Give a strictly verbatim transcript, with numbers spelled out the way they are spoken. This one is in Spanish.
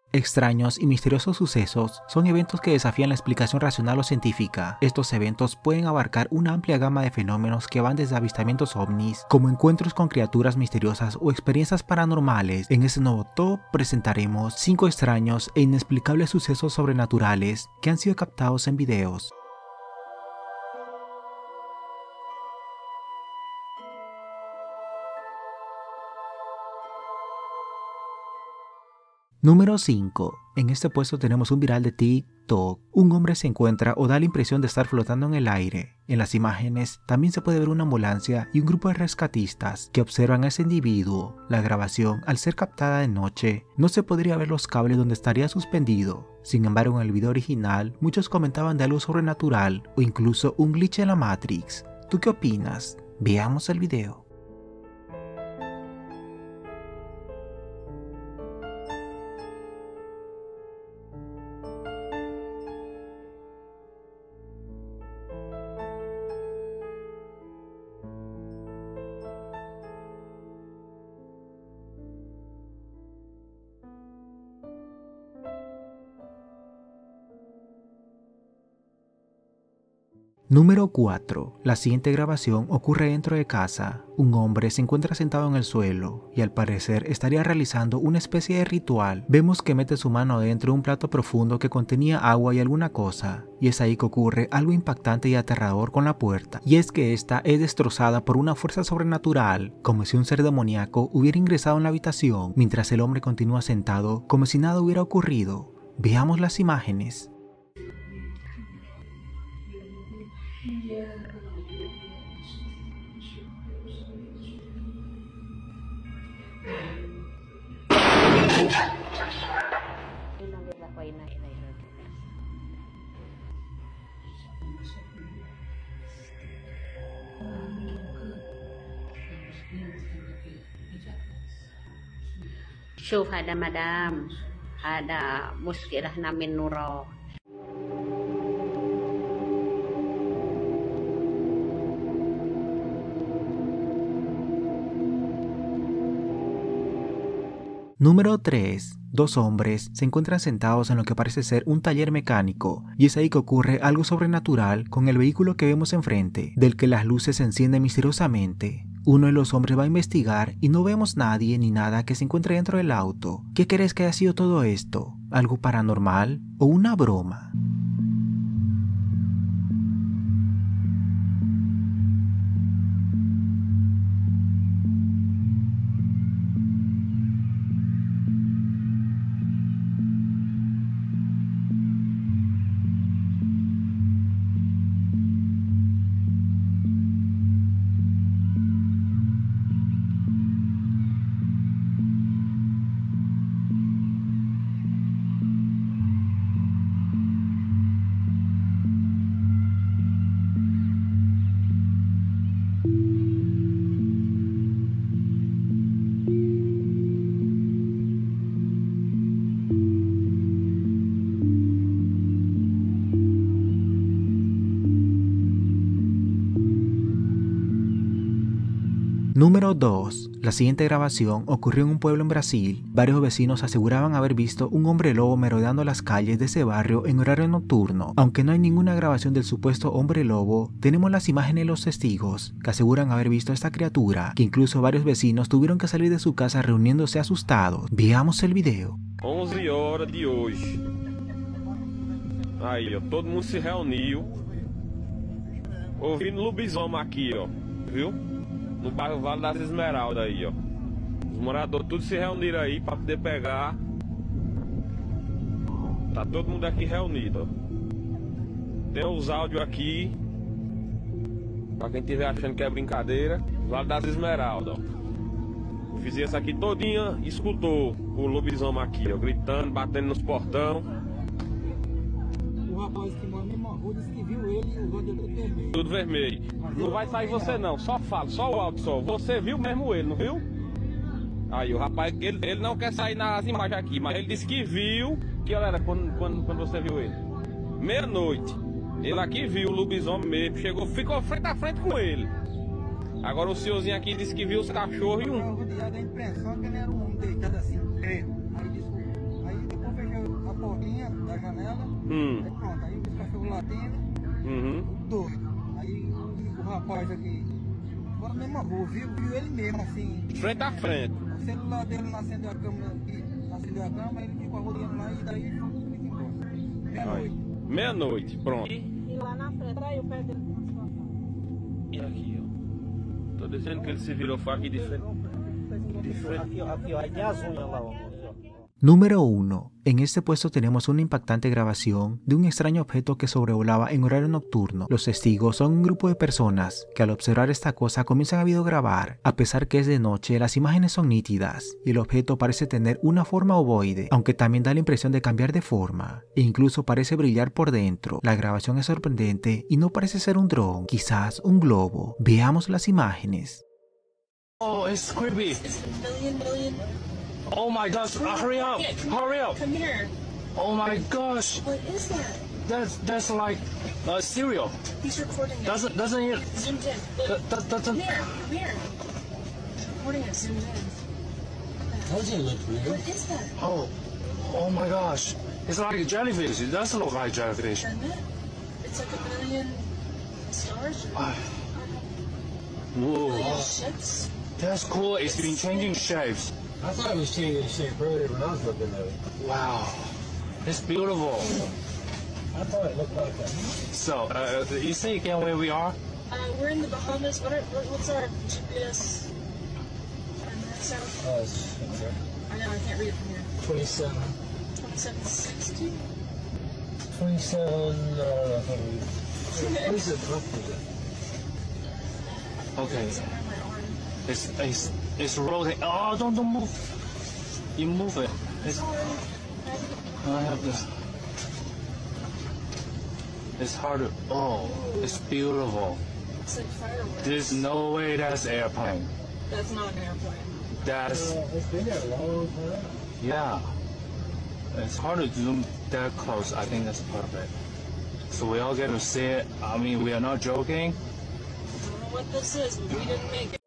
Extraños y misteriosos sucesos son eventos que desafían la explicación racional o científica. Estos eventos pueden abarcar una amplia gama de fenómenos que van desde avistamientos ovnis, como encuentros con criaturas misteriosas o experiencias paranormales. En este nuevo top presentaremos cinco extraños e inexplicables sucesos sobrenaturales que han sido captados en videos. Número cinco. En este puesto tenemos un viral de TikTok. Un hombre se encuentra o da la impresión de estar flotando en el aire. En las imágenes también se puede ver una ambulancia y un grupo de rescatistas que observan a ese individuo. La grabación, al ser captada de noche, no se podría ver los cables donde estaría suspendido. Sin embargo, en el video original, muchos comentaban de algo sobrenatural o incluso un glitch en la Matrix. ¿Tú qué opinas? Veamos el video. Número cuatro. La siguiente grabación ocurre dentro de casa. Un hombre se encuentra sentado en el suelo y al parecer estaría realizando una especie de ritual. Vemos que mete su mano dentro de un plato profundo que contenía agua y alguna cosa, y es ahí que ocurre algo impactante y aterrador con la puerta, y es que esta es destrozada por una fuerza sobrenatural, como si un ser demoníaco hubiera ingresado en la habitación, mientras el hombre continúa sentado como si nada hubiera ocurrido. Veamos las imágenes. شوف هذا مدام هذا مشكلة من نورا. Número tres. Dos hombres se encuentran sentados en lo que parece ser un taller mecánico, y es ahí que ocurre algo sobrenatural con el vehículo que vemos enfrente, del que las luces se encienden misteriosamente. Uno de los hombres va a investigar y no vemos nadie ni nada que se encuentre dentro del auto. ¿Qué crees que haya sido todo esto? ¿Algo paranormal o una broma? Número dos. La siguiente grabación ocurrió en un pueblo en Brasil. Varios vecinos aseguraban haber visto un hombre lobo merodeando las calles de ese barrio en horario nocturno. Aunque no hay ninguna grabación del supuesto hombre lobo, tenemos las imágenes de los testigos que aseguran haber visto a esta criatura, que incluso varios vecinos tuvieron que salir de su casa reuniéndose asustados. Veamos el video. onze horas de hoje. Aí, ó, todo mundo se reuniu. Ouvindo lobisomem aqui, ó. Viu? No bairro Vale das Esmeraldas aí, ó. Os moradores todos se reuniram aí pra poder pegar. Tá todo mundo aqui reunido, ó. Tem os áudios aqui. Pra quem estiver achando que é brincadeira. Vale das Esmeraldas, ó. Fiz isso aqui todinha, escutou o lobisomem aqui, ó. Gritando, batendo nos portão. O rapaz que mora mesmo rua disse que viu ele e o rodo tudo vermelho. Tudo vermelho. Não vai sair você não, só fala, só o áudio só. Você viu mesmo ele, não viu? Aí o rapaz, ele, ele não quer sair nas imagens aqui, mas ele disse que viu. Que hora era quando, quando, quando você viu ele? Meia-noite. Ele aqui viu o lobisomem mesmo, chegou, ficou frente a frente com ele. Agora o senhorzinho aqui disse que viu os cachorros e um... Eu dei a impressão que ele era um homem deitado assim, preto. Aí disse, aí depois da janela. Hum. Aí pronto, aí os cachorros latindo, Uhum. doido. Aí o, o rapaz aqui, agora na mesma rua, viu, viu ele mesmo assim. Frente a frente. O celular dele não acendeu a câmera, não acendeu a câmera, ele ficou rodeando lá e daí ele foi embora. Meia-noite. Meia-noite, pronto. E lá na frente, aí o pé dele tem uma situação. E aqui, ó. Tô dizendo que ele se virou faca e de frente. De frente. Aqui, ó, aqui, ó, aí tem as unhas lá, ó. Número uno. En este puesto tenemos una impactante grabación de un extraño objeto que sobrevolaba en horario nocturno. Los testigos son un grupo de personas que al observar esta cosa comienzan a videograbar. A pesar que es de noche, las imágenes son nítidas y el objeto parece tener una forma ovoide, aunque también da la impresión de cambiar de forma e incluso parece brillar por dentro. La grabación es sorprendente y no parece ser un dron, quizás un globo. Veamos las imágenes. Oh, it's creepy. It's a million, million. Oh my gosh, uh, hurry up, hurry up. Come here. Oh my gosh, What is that? that's that's like uh, cereal. He's recording it. Doesn't doesn't it? Zoomed in. Look. That, that doesn't. Come here. Come here. He's recording it. Zoomed in. Doesn't look real. What is that? Oh, oh my gosh, it's like a jellyfish. It doesn't look like jellyfish. Doesn't it? It's like a million stars. Uh, Whoa, Million ships. that's cool. It's been changing shapes. I thought it was changing shape earlier when I was looking at it. Wow, it's beautiful. I thought it looked like that. So, uh, you say again where we are? Uh, we're in the Bahamas. What are, what, what's our G P S? South. Uh, it's I know, I can't read it from here. twenty-seven. twenty-seven sixty? twenty-seven, uh, I can't read. What is it? What is it? Okay, It's around my arm. it's it's it's rotating. Oh, don't don't move. You move it. It's, I have this. It's hard to. Oh, it's beautiful. It's like fireworks. There's no way that's airplane. That's not an airplane. That's Uh, it's been there a long time. yeah. It's hard to zoom that close. I think that's perfect. So we all get to see it. I mean, we are not joking. I don't know what this is, but we didn't make it.